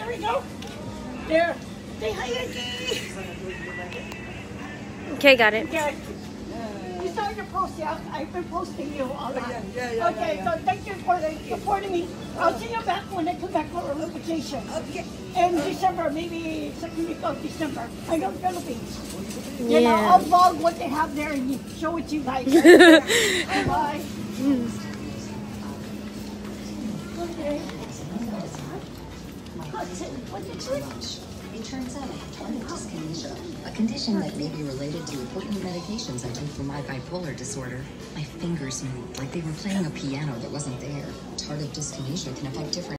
there we go. There. Say hi, Angie. Okay, got it. Okay. You saw your post, yeah? I've been posting you all that. Yeah. Okay, so thank you for supporting me. I'll see you back when I come back for a vacation. Okay. In December, maybe second week of December. I go to Philippines. You know, Yeah. I'll vlog what they have there and show it to you guys. Bye. Okay. It turns out I have tardive dyskinesia, a condition that may be related to important medications I take for my bipolar disorder. My fingers moved like they were playing a piano that wasn't there. Tardive dyskinesia can affect different